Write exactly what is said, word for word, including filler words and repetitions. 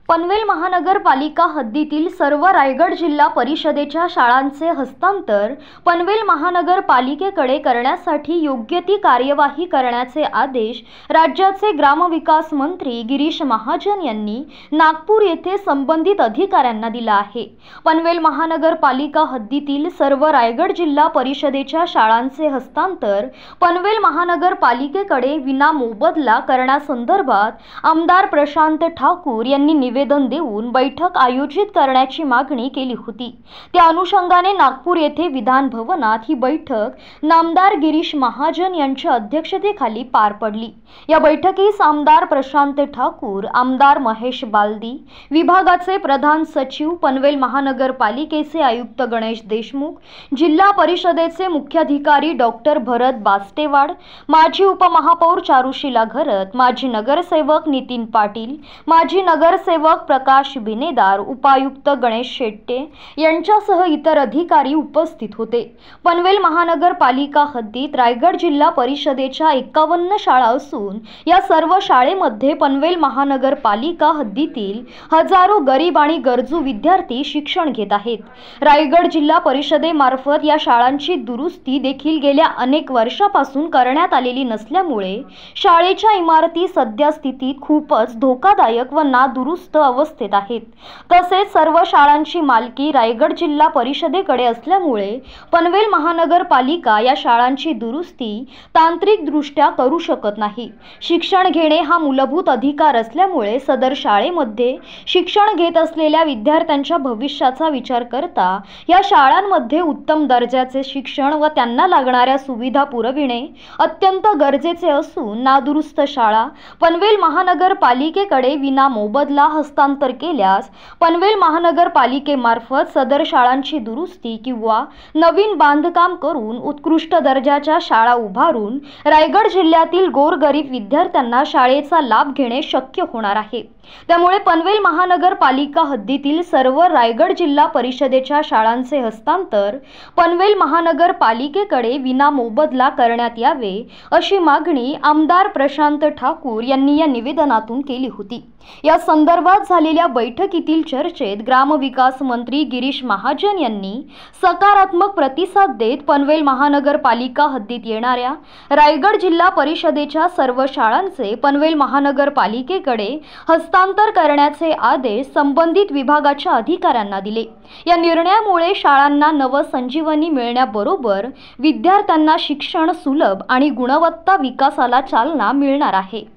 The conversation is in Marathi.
पनवेल महानगरपालिका हद्दीतील सर्व रायगड जिल्हा परिषदेच्या शाळांचे हस्तांतर पनवेल महानगरपालिकेकडे करण्यासाठी योग्य ती कार्यवाही करण्याचे आदेश राज्याचे ग्रामविकास मंत्री गिरीश महाजन यांनी नागपूर येथे संबंधित अधिकाऱ्यांना दिला आहे। पनवेल महानगरपालिका हद्दीतील सर्व रायगड जिल्हा परिषदेच्या शाळांचे हस्तांतर पनवेल महानगरपालिकेकडे विना मोबदला करण्यासंदर्भात आमदार प्रशांत ठाकूर यांनी निवेदन देऊन बैठक आयोजित करण्याची मागणी केली होती। त्या अनुषंगाने नागपूर येथे विधान भवनात ही बैठक नामदार गिरीश महाजन यांच्या अध्यक्षतेखाली पार पडली। या बैठकीस आमदार प्रशांत ठाकूर, आमदार महेश बालदी, विभागाचे प्रधान सचिव, पनवेल महानगरपालिकेचे आयुक्त गणेश देशमुख, जिल्हा परिषदेचे मुख्याधिकारी डॉक्टर भरत बास्टेवाड, माजी उपमहापौर चारुशीला घरत, माजी नगरसेवक नितीन पाटील, माजी नगरसेवक प्रकाश बिनेदार, उपायुक्त गणेश शेट्टे यांच्यासह इतर अधिकारी उपस्थित होते। पनवेल महानगरपालिका हद्दीत रायगड जिल्हा परिषदेच्या एकावन्न शाळा असून या सर्व शाळेमध्ये पनवेल महानगरपालिका हद्दीतील हजारो गरीब आणि गरजू विद्यार्थी शिक्षण घेत आहेत। रायगड जिल्हा परिषदेमार्फत या शाळांची दुरुस्ती देखील गेल्या अनेक वर्षापासून करण्यात आलेली नसल्यामुळे शाळेच्या इमारती सध्या स्थितीत खूपच धोकादायक व नादुरुस्त अवस्थेत आहेत। तसेच सर्व शाळांची मालकी रायगड जिल्हा परिषदेकडे असल्यामुळे पनवेल महानगरपालिका या शाळांची दुरुस्ती तांत्रिकदृष्ट्या करू शकत नाही। शिक्षण घेणे हा मूलभूत अधिकार असल्यामुळे सदर शाळेमध्ये शिक्षण घेत असलेल्या विद्यार्थ्यांच्या भविष्याचा विचार करता या शाळांमध्ये उत्तम दर्जाचे शिक्षण व त्यांना लागणाऱ्या सुविधा पुरविणे अत्यंत गरजेचे असून नादुरुस्त शाळा पनवेल महानगरपालिकेकडे विना मोबदला हस्तांतर केल्यास पनवेल महानगरपालिकेमार्फत सदर शाळांची दुरुस्ती किंवा नवीन बांधकाम करून उत्कृष्ट दर्जाच्या शाळा उभारून रायगड जिल्ह्यातील गोरगरीब विद्यार्थ्यांना शाळेचा लाभ घेणे शक्य होणार आहे। त्यामुळे पनवेल महानगरपालिका हद्दीतील सर्व रायगड जिल्हा परिषदेच्या शाळांचे हस्तांतर पनवेल महानगरपालिकेकडे विना मोबदला करण्यात यावे अशी मागणी आमदार प्रशांत ठाकूर यांनी या निवेदनातून केली होती। या संदर्भात झालेल्या बैठकीतील चर्चेत ग्रामविकास मंत्री गिरीश महाजन यांनी सकारात्मक प्रतिसाद देत पनवेल महानगरपालिका हद्दीत येणाऱ्या रायगड जिल्हा परिषदेच्या सर्व शाळांचे पनवेल महानगरपालिकेकडे हस्तांतर करण्याचे आदेश संबंधित विभागाच्या अधिकाऱ्यांना दिले। या निर्णयामुळे शाळांना नवसंजीवनी मिळण्याबरोबर विद्यार्थ्यांना शिक्षण सुलभ आणि गुणवत्ता विकासाला चालना मिळणार आहे।